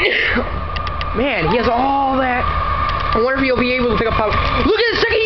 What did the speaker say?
Man, he has all that. I wonder if he'll be able to pick up power. Look at the second